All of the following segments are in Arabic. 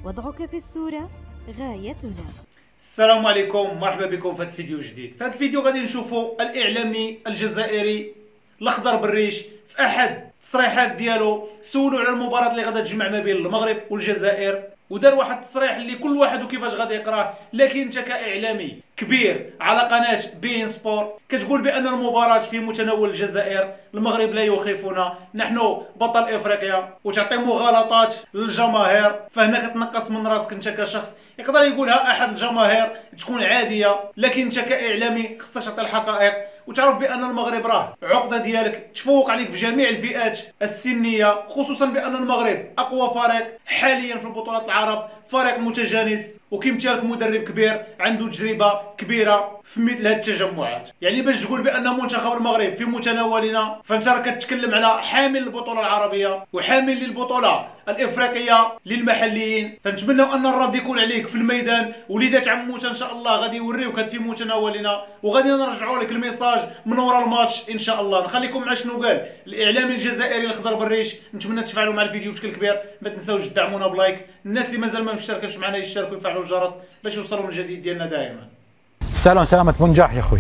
وضعك في الصورة غايتنا. السلام عليكم، مرحبا بكم في هذا الفيديو جديد. في هذا الفيديو غادي نشوفوا الاعلامي الجزائري الاخضر بالريش في احد التصريحات ديالو سولوا على المباراه اللي غادا تجمع ما بين المغرب والجزائر، ودار واحد التصريح اللي كل واحد وكيفاش غادي يقراه، لكن انت كاعلامي كبير على قناه بي ان سبور كتقول بان المباراه في متناول الجزائر، المغرب لا يخيفنا، نحن بطل افريقيا، وتعطي مغالطات للجماهير. فهنا كتنقص من راسك انت كشخص. يقدر يقولها احد الجماهير تكون عاديه، لكن انت كاعلامي خصك تعطي الحقائق وتعرف بان المغرب راه عقده ديالك تفوق عليك في جميع الفئات السنيه، خصوصا بان المغرب اقوى فريق حاليا في البطولات العرب، فريق متجانس وكيمتلك مدرب كبير عنده تجربه كبيره في مثل هذه التجمعات. يعني باش تقول بان منتخب المغرب في متناولنا، فانت راك كتكلم على حامل البطوله العربيه وحامل للبطوله الافريقيه للمحليين. فنتمنوا ان الرد يكون عليك في الميدان، وليدات عموته ان شاء الله غادي يوريوك هاد في متناولنا، وغادي نرجعوا لك الميساج من وراء الماتش ان شاء الله. نخليكم مع شنو قال الاعلامي الجزائري الاخضر بالريش. نتمنى تفعلوا مع الفيديو بشكل كبير، ما تنساوش تدعمونا بلايك، الناس اللي مازال ما مشتركش معنا يشتركوا ويفعلوا الجرس باش يوصلوا من الجديد ديالنا دائما. سلامة بنجاح يا اخوي.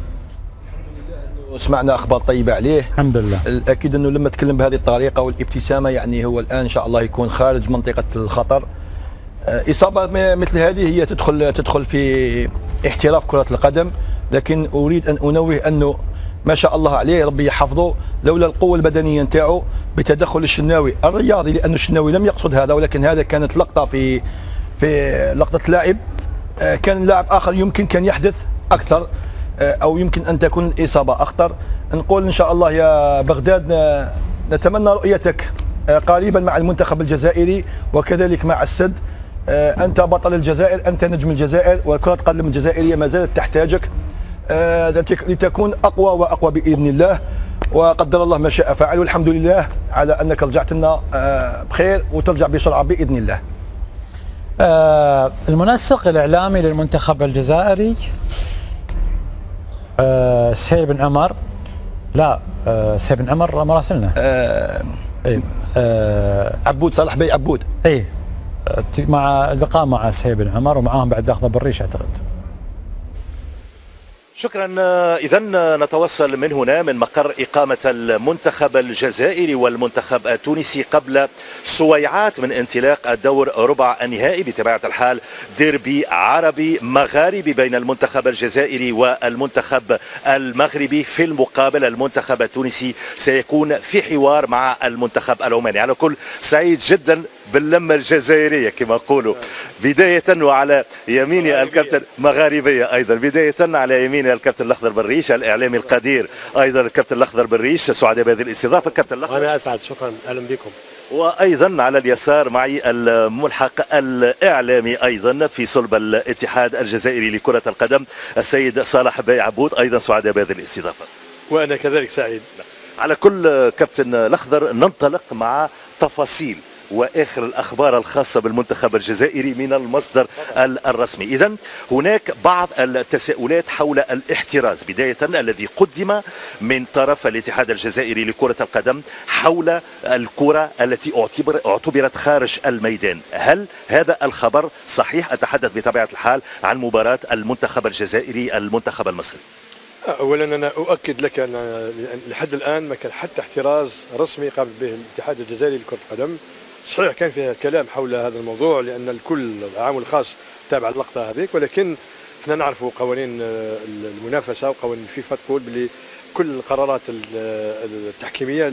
سمعنا اخبار طيبه عليه الحمد لله. الاكيد انه لما تكلم بهذه الطريقه والابتسامه يعني هو الان ان شاء الله يكون خارج منطقه الخطر. اصابه مثل هذه هي تدخل في احتراف كره القدم، لكن اريد ان انوه انه ما شاء الله عليه ربي يحفظه، لولا القوه البدنيه نتاعو بتدخل الشناوي الرياضي، لانه الشناوي لم يقصد هذا، ولكن هذا كانت لقطه في لقطه لاعب، كان لاعب اخر يمكن كان يحدث اكثر، او يمكن ان تكون الاصابه اخطر. نقول ان شاء الله يا بغداد نتمنى رؤيتك قريبا مع المنتخب الجزائري وكذلك مع السد. انت بطل الجزائر، انت نجم الجزائر، وكره القدم الجزائريه ما زالت تحتاجك لتكون اقوى واقوى باذن الله، وقدر الله ما شاء فعل، والحمد لله على انك رجعت لنا بخير وترجع بسرعه باذن الله. المنسق الاعلامي للمنتخب الجزائري سهيل بن عمر، لا سهيل بن عمر مراسلنا اي عبود، صالح بي عبود، اي مع لقاء مع سهيل بن عمر ومعاهم بعد اخذ بالريش اعتقد. شكرا. إذا نتوصل من هنا من مقر إقامة المنتخب الجزائري والمنتخب التونسي قبل سويعات من انطلاق الدور ربع النهائي، بطبيعة الحال ديربي عربي مغاربي بين المنتخب الجزائري والمنتخب المغربي. في المقابل المنتخب التونسي سيكون في حوار مع المنتخب العماني. على كل سعيد جدا باللمة الجزائرية كما يقولوا. بداية وعلى يميني الكابتن مغاربية أيضا، بداية على يميني الكابتن الأخضر بالريش الإعلامي القدير أيضا الكابتن الأخضر بالريش. سعداء بهذه الاستضافة الكابتن الأخضر. أنا أسعد، شكرا، أهلا بكم. وأيضا على اليسار معي الملحق الإعلامي أيضا في صلب الاتحاد الجزائري لكرة القدم السيد صالح بي عبود، أيضا سعداء بهذه الاستضافة. وأنا كذلك سعيد. على كل كابتن الأخضر ننطلق مع تفاصيل واخر الاخبار الخاصه بالمنتخب الجزائري من المصدر الرسمي. اذا هناك بعض التساؤلات حول الاحتراز بدايه الذي قدم من طرف الاتحاد الجزائري لكره القدم حول الكره التي اعتبرت خارج الميدان. هل هذا الخبر صحيح؟ اتحدث بطبيعه الحال عن مباراه المنتخب الجزائري المنتخب المصري. اولا انا اؤكد لك ان لحد الان ما كان حتى احتراز رسمي قام به الاتحاد الجزائري لكره القدم. صحيح كان فيها كلام حول هذا الموضوع لأن الكل العام الخاص تابع اللقطة هذيك، ولكن احنا نعرف قوانين المنافسة وقوانين الفيفا تقول بلي كل القرارات التحكيمية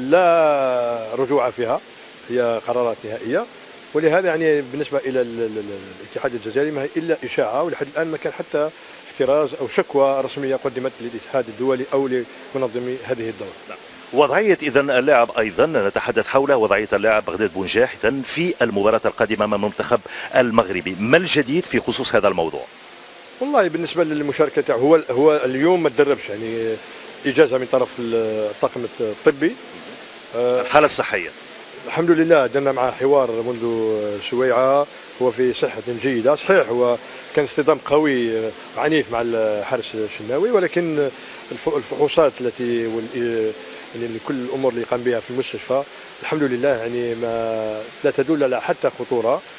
لا رجوع فيها، هي قرارات نهائية، ولهذا يعني بالنسبة إلى الاتحاد الجزائري ما هي إلا إشاعة، ولحد الآن ما كان حتى احتراز أو شكوى رسمية قدمت للاتحاد الدولي أو لمنظمي هذه الدورة. وضعية إذن اللاعب أيضا نتحدث حول وضعية اللاعب بغداد بنجاح إذن في المباراة القادمة أمام المنتخب المغربي. ما الجديد في خصوص هذا الموضوع؟ والله بالنسبة للمشاركة تاعو هو اليوم ما تدربش، يعني إجازة من طرف الطاقم الطبي. الحالة الصحية الحمد لله درنا معه حوار منذ سويعة، هو في صحة جيدة. صحيح هو كان اصطدام قوي عنيف مع الحارس الشناوي، ولكن الفحوصات التي يعني كل الامور اللي قام بها في المستشفى الحمد لله يعني ما لا تدل على حتى خطوره.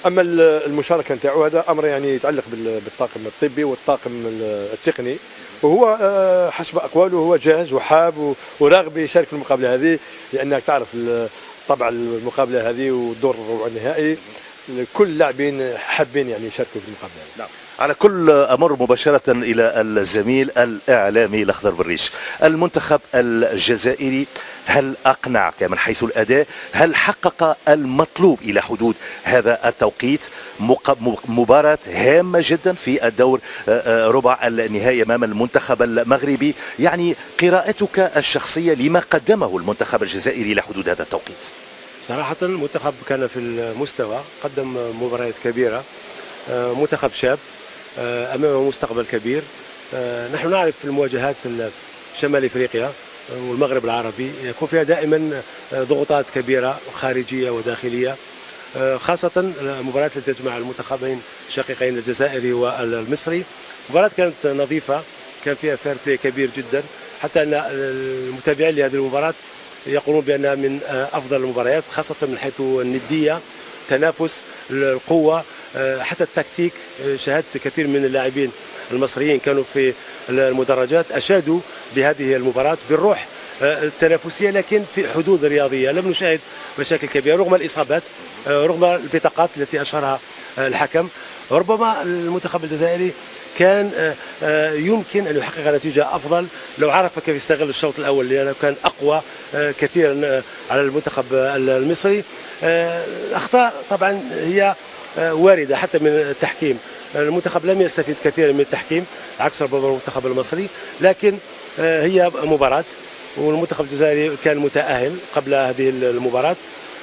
اما المشاركه نتاعو هذا امر يعني يتعلق بالطاقم الطبي والطاقم التقني، وهو حسب اقواله هو جاهز وحاب وراغب يشارك في المقابله هذه، لانك تعرف طبعا المقابله هذه والدور الربع النهائي كل اللاعبين حابين يعني يشاركوا في المقابله. نعم. على كل أمر مباشرة إلى الزميل الإعلامي الأخضر بالريش، المنتخب الجزائري هل أقنعك من حيث الأداء؟ هل حقق المطلوب إلى حدود هذا التوقيت؟ مباراة هامة جدا في الدور ربع النهائي أمام المنتخب المغربي، يعني قراءتك الشخصية لما قدمه المنتخب الجزائري إلى حدود هذا التوقيت. صراحة المنتخب كان في المستوى، قدم مباريات كبيرة، منتخب شاب أمامه مستقبل كبير. نحن نعرف في المواجهات شمال إفريقيا والمغرب العربي يكون فيها دائما ضغوطات كبيرة خارجية وداخلية، خاصة المباريات التي تجمع المنتخبين الشقيقين الجزائري والمصري. مباراة كانت نظيفة، كان فيها فير بلاي كبير جدا، حتى أن المتابعين لهذه المباراة يقولون بأنها من أفضل المباريات، خاصة من حيث الندية، تنافس، القوة، حتى التكتيك. شاهدت كثير من اللاعبين المصريين كانوا في المدرجات أشادوا بهذه المباراة بالروح التنافسية، لكن في حدود رياضية. لم نشاهد مشاكل كبيرة رغم الإصابات، رغم البطاقات التي أشهرها الحكم. ربما المنتخب الجزائري كان يمكن أن يحقق نتيجة أفضل لو عرف كيف يستغل الشوط الأول، لأنه كان أقوى كثيرا على المنتخب المصري. الأخطاء طبعا هي واردة حتى من التحكيم، المنتخب لم يستفيد كثيرا من التحكيم عكس ربما المنتخب المصري، لكن هي مباراة والمنتخب الجزائري كان متأهل قبل هذه المباراة.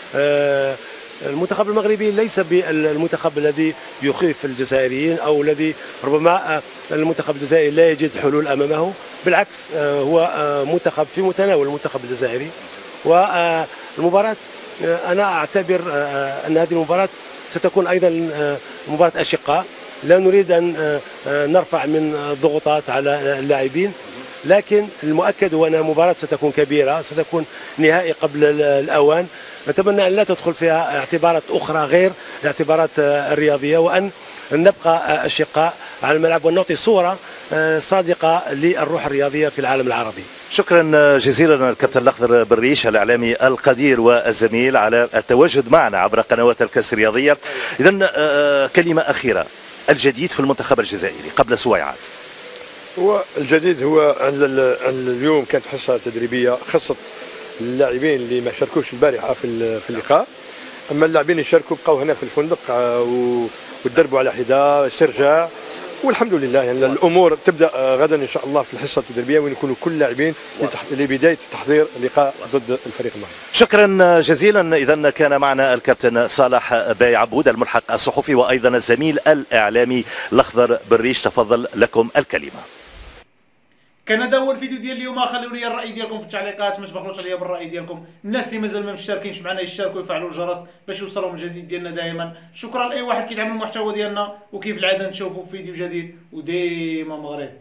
المنتخب المغربي ليس بالمنتخب الذي يخيف الجزائريين أو الذي ربما المنتخب الجزائري لا يجد حلول أمامه، بالعكس هو منتخب في متناول المنتخب الجزائري. والمباراة أنا أعتبر أن هذه المباراة ستكون أيضا مباراة أشقاء، لا نريد أن نرفع من الضغوطات على اللاعبين، لكن المؤكد هو أن المباراة ستكون كبيرة، ستكون نهائي قبل الأوان. نتمنى أن لا تدخل فيها اعتبارات أخرى غير الاعتبارات الرياضية، وأن نبقى أشقاء على الملعب ونعطي صورة صادقة للروح الرياضية في العالم العربي. شكرا جزيلا الكابتن الأخضر بالريش الإعلامي القدير والزميل على التواجد معنا عبر قنوات الكاس الرياضية. إذن كلمة أخيرة، الجديد في المنتخب الجزائري قبل سويعات. هو الجديد هو اليوم كانت حصة تدريبية خصت اللاعبين اللي ما شاركوش البارحة في اللقاء، أما اللاعبين اللي شاركوا بقوا هنا في الفندق وتدربوا على حدة استرجاع، والحمد لله يعني الامور تبدا غدا ان شاء الله في الحصه التدريبيه، وين يكونوا كل اللاعبين لبدايه تحضير اللقاء ضد الفريق المغربي. شكرا جزيلا. اذا كان معنا الكابتن صالح باي عبود الملحق الصحفي، وايضا الزميل الاعلامي الاخضر بالريش. تفضل لكم الكلمه. كان هذا هو الفيديو ديال اليوم. خليو لي الراي ديالكم في التعليقات، ما تبخلوش عليا بالراي ديالكم. الناس اللي مازال ما مشتركينش معنا يشتركوا ويفعلوا الجرس باش يوصلهم الجديد ديالنا دائما. شكرا لاي واحد كيدعم المحتوى ديالنا، وكيف العاده نشوفوا في فيديو جديد وديما مغرب.